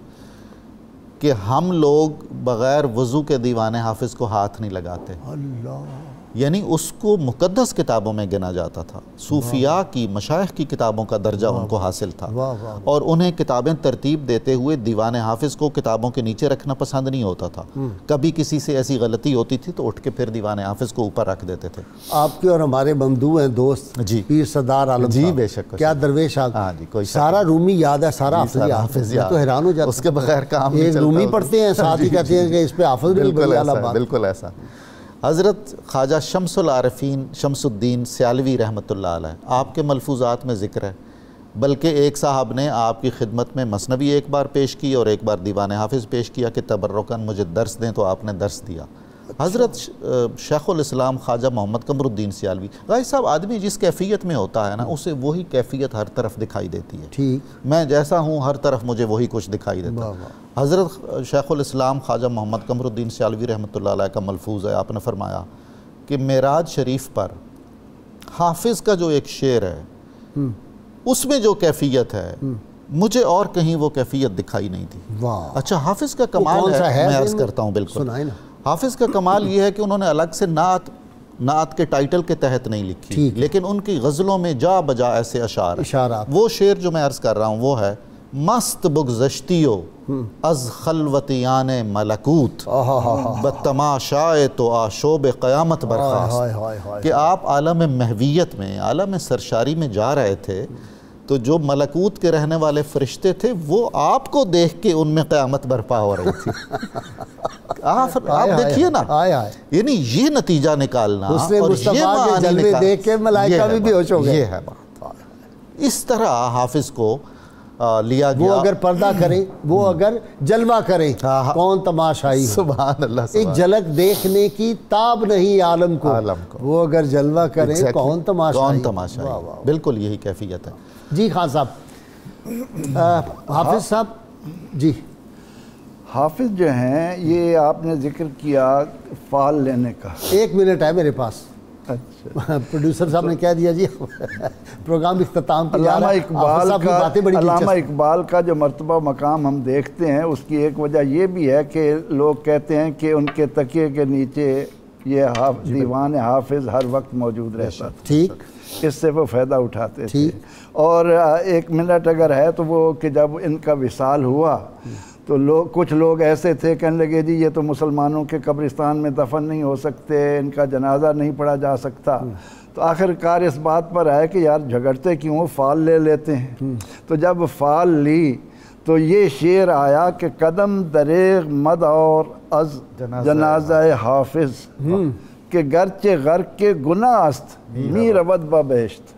कि हम लोग बग़ैर वज़ू के दीवाने हाफिज़ को हाथ नहीं लगाते। अल्लाह, یعنی اس کو مقدس کتابوں میں گنا جاتا تھا، صوفیاء کی مشائخ کی کتابوں کا درجہ ان کو حاصل تھا، اور انہیں کتابیں ترتیب دیتے ہوئے دیوان حافظ کو کتابوں کے نیچے رکھنا پسند نہیں ہوتا تھا، کبھی کسی سے ایسی غلطی ہوتی تھی تو اٹھ کے پھر دیوان حافظ کو اوپر رکھ دیتے تھے۔ آپ کے اور ہمارے ممدوح ہیں دوست جی پیر سردار عالم جی صاحب، بے شک کیا درویش ہاں آگ جی کوئی سارا رومی یاد ہے، سارا حافظ یاد، تو حیران ہو جاتا اس کے بغیر کام نہیں ایک چلتا، رومی پڑھتے ہیں ساتھ ہی کہتے ہیں کہ اس پہ حافظ نہیں بڑی اعلیٰ بات۔ بالکل ایسا۔ حضرت خواجہ شمس العارفین شمس الدین سیالوی رحمۃ اللہ علیہ، آپ کے ملفوظات میں ذکر ہے، بلکہ ایک صاحب نے آپ کی خدمت میں مثنوی ایک بار پیش کی اور ایک بار دیوان حافظ پیش کیا کہ تبرکاً مجھے درس دیں، تو آپ نے درس دیا۔ حضرت شیخ الاسلام خواجہ محمد قمر الدین سیالوی، غازی صاحب آدمی جس کیفیت میں ہوتا ہے نا اسے وہی کیفیت ہر طرف دکھائی دیتی ہے، ٹھیک، میں جیسا ہوں ہر طرف مجھے وہی کچھ دکھائی دیتا ہے۔ حضرت شیخ الاسلام خواجہ محمد قمر الدین سیالوی رحمۃ اللہ علیہ کا ملفوظ ہے، آپ نے فرمایا کہ معراج شریف پر حافظ کا جو ایک شعر ہے اس میں جو کیفیت ہے مجھے اور کہیں وہ کیفیت دکھائی نہیں تھی۔ اچھا حافظ کا کمال ہے، میں عرض کرتا ہوں، بالکل حافظ کا کمال یہ ہے کہ انہوں نے الگ سے نعت نعت کے ٹائٹل کے تحت نہیں لکھی، لیکن ان کی غزلوں میں جا بجا ایسے اشعار ہیں۔ وہ شعر جو میں عرض کر رہا ہوں وہ ہے: مست بگزشتیو از خلوتیان ملکوت بتماشائے تو آشوب قیامت برخاست، کہ آپ عالم محویت میں، عالم سرشاری میں جا رہے تھے تو جو ملکوت کے رہنے والے فرشتے تھے وہ آپ کو دیکھ کے ان میں قیامت برپا ہو رہی تھی۔ آپ دیکھیے نا، یعنی یہ نتیجہ نکالنا اور یہ معنی دیکھ کے ملائکہ بھی بے ہوش ہو گئے، یہ ہے بات۔ اس طرح حافظ کو لیا گیا، وہ اگر پردہ کریں، وہ اگر جلوہ کریں، کون تماشائی ہو، سبحان اللہ، ایک جھلک دیکھنے کی تاب نہیں عالم کو، وہ اگر جلوہ کریں کون تماشائی ہو۔ بالکل یہی کیفیت ہے۔ جی خان صاحب، حافظ صاحب جی، حافظ جو ہیں یہ آپ نے ذکر کیا فال لینے کا، ایک منٹ ہے میرے پاس، اچھا پروڈیوسر صاحب نے کہہ دیا جی پروگرام اختتام کی جا رہا ہے۔ اقبال کا علامہ اقبال کا جو مرتبہ مقام ہم دیکھتے ہیں اس کی ایک وجہ یہ بھی ہے کہ لوگ کہتے ہیں کہ ان کے تکیے کے نیچے یہ دیوان حافظ ہر وقت موجود رہتا تھا، ٹھیک، اس سے وہ فائدہ اٹھاتے تھے۔ اور ایک منٹ اگر ہے تو وہ کہ جب ان کا وصال ہوا تو لوگ کچھ لوگ ایسے تھے کہنے لگے جی یہ تو مسلمانوں کے قبرستان میں دفن نہیں ہو سکتے، ان کا جنازہ نہیں پڑھا جا سکتا، تو آخر کار اس بات پر آئے کہ یار جھگڑتے کیوں، فال لے لیتے ہیں۔ تو جب فال لی تو یہ شعر آیا کہ قدم دریغ مد اور از جنازہ حافظ کہ گرچہ غرق کے گناہ است می رود با بہشت،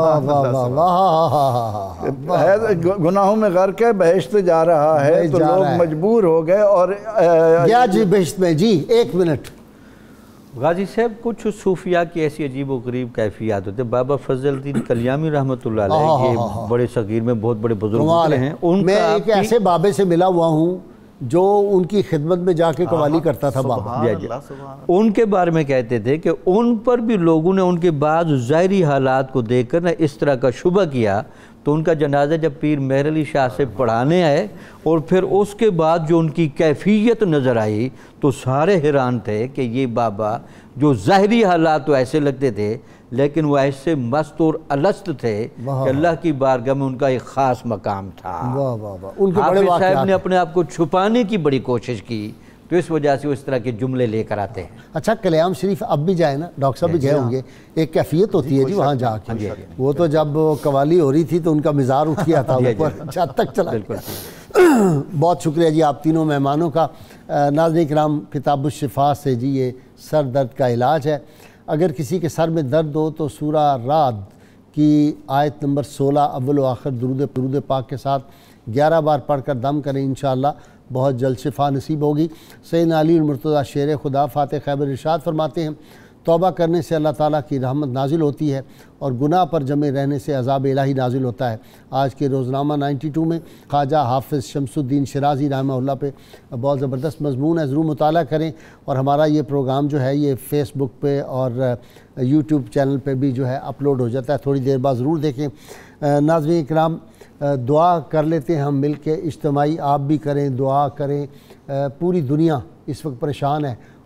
گناہوں میں غرق ہے بہشت جا رہا ہے، تو لوگ مجبور ہو گئے اور گیا جی بہشت میں۔ جی ایک منٹ غازی صاحب، کچھ صوفیاء کی ایسی عجیب و غریب کیفیات ہوتے ہیں۔ بابا فضل الدین کلیامی رحمۃ اللہ علیہ یہ بڑے صغیر میں بہت بڑے بزرگ ہوتے ہیں، میں ایک ایسے بابے سے ملا ہوا ہوں جو ان کی خدمت میں جا کے قوالی کرتا تھا بابا، ان کے بارے میں کہتے تھے کہ ان پر بھی لوگوں نے ان کے بعض ظاہری حالات کو دیکھ کر اس طرح کا شبہ کیا، تو ان کا جنازہ جب پیر مہر علی شاہ سے پڑھانے آئے اور پھر اس کے بعد جو ان کی کیفیت نظر آئی تو سارے حیران تھے کہ یہ بابا جو ظاہری حالات تو ایسے لگتے تھے لیکن وہ ایسے مست اور الست تھے کہ اللہ کی بارگاہ میں ان کا ایک خاص مقام تھا۔ حافظ صاحب نے اپنے آپ کو چھپانے کی بڑی کوشش کی، تو اس وجہ سے وہ اس طرح کے جملے لے کر آتے ہیں۔ اچھا کلیام شریف اب بھی جائے نا، ڈاکٹر صاحب بھی گئے ہوں گے، ایک کیفیت ہوتی ہے جی وہاں جا کے، وہ تو جب قوالی ہو رہی تھی تو ان کا مزار اٹھ گیا تھا اوپر چھت تک چلا۔ بہت شکریہ جی آپ تینوں مہمانوں کا۔ ناظرین کرام، کتاب الشفا سے جی یہ سر درد کا علاج ہے۔ اگر کسی کے سر میں درد ہو تو سورہ رعد کی آیت نمبر سولہ اول و آخر درود درود پاک کے ساتھ گیارہ بار پڑھ کر دم کریں، انشاءاللہ بہت جلد شفا نصیب ہوگی۔ سیدنا علی المرتضیٰ شیر خدا فاتح خیبر ارشاد فرماتے ہیں، توبہ کرنے سے اللہ تعالیٰ کی رحمت نازل ہوتی ہے اور گناہ پر جمے رہنے سے عذاب الہی نازل ہوتا ہے۔ آج کے روزنامہ نائنٹی ٹو میں خواجہ حافظ شمس الدین شرازی رحمہ اللہ پہ بہت زبردست مضمون ہے، ضرور مطالعہ کریں، اور ہمارا یہ پروگرام جو ہے یہ فیس بک پہ اور یوٹیوب چینل پہ بھی جو ہے اپلوڈ ہو جاتا ہے، تھوڑی دیر بعد ضرور دیکھیں۔ ناظرین کرام، دعا کر لیتے ہیں ہم مل کے، اجتماعی آپ بھی کریں، دعا کریں۔ پوری دنیا اس وقت پریشان ہے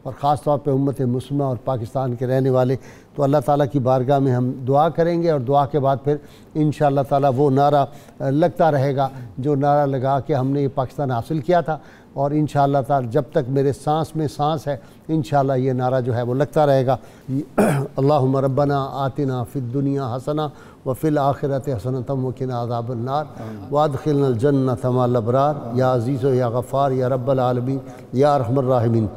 اور خاص طور پہ امت مسلمہ اور پاکستان کے رہنے والے، تو اللہ تعالیٰ کی بارگاہ میں ہم دعا کریں گے، اور دعا کے بعد پھر انشاءاللہ تعالیٰ وہ نعرہ لگتا رہے گا جو نعرہ لگا کہ ہم نے یہ پاکستان حاصل کیا تھا، اور انشاءاللہ تعالیٰ جب تک میرے سانس میں سانس ہے انشاءاللہ یہ نعرہ جو ہے وہ لگتا رہے گا۔ اللہم ربنا آتنا فی الدنیا حسنہ وفی الآخرۃ حسنۃ وقنا عذاب النار وادخلنا الجنۃ مع الابرار، یا عزیز و یا غفار یا رب العالمین یا ارحم الراحمین۔